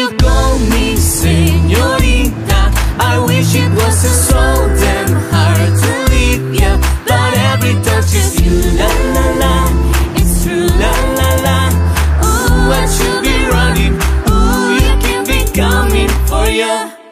you call me señorita. I wish it wasn't so damn hard to leave ya, but every touch is you, la la la. It's true, la la la. Ooh, I should be running. Ooh, you can be coming for ya.